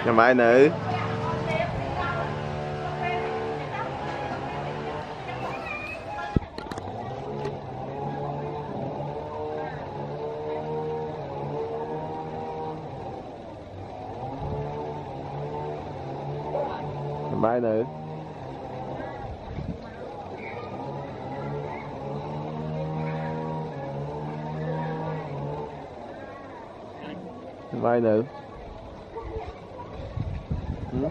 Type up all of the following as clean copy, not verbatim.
Nhà bài nữ. Nhà bài nữ. Nhà bài nữ. Ừ.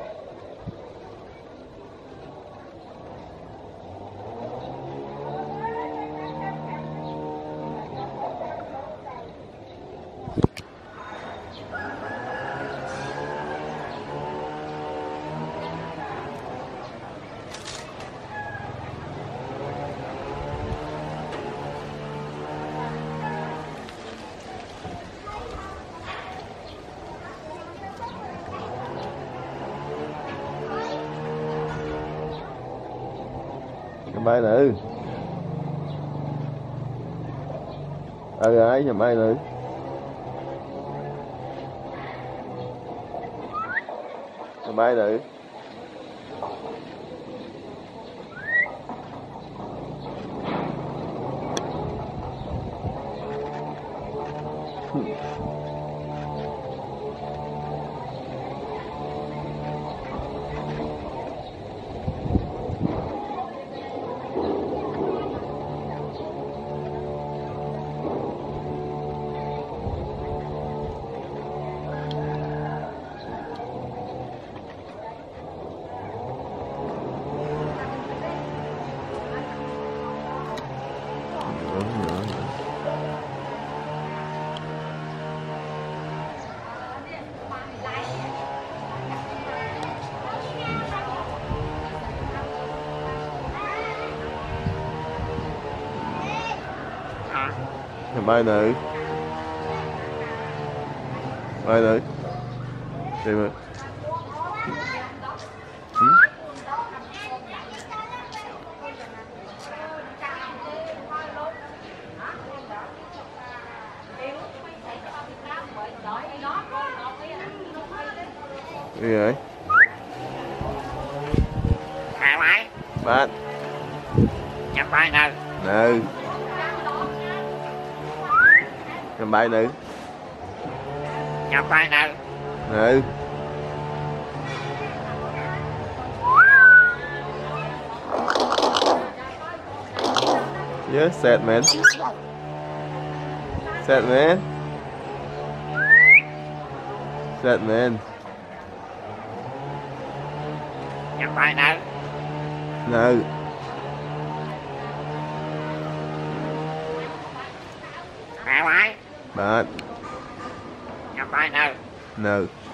Nhà bài nữ. Ấy nhà bài nữ. Nhà bài nữ. Nhà bài nữ. Bài nữ. Tìm rồi. Gì vậy? Hai máy. Bạn. Nhà bài nữ. Nữ. Nhà bài nữ. Nhà bài nữ. Nữ. Yes, sad man. Sad man. Sad man. Nhà bài nữ. Nữ. Hai máy. Bạn. Nhà bài nữ. Nữ.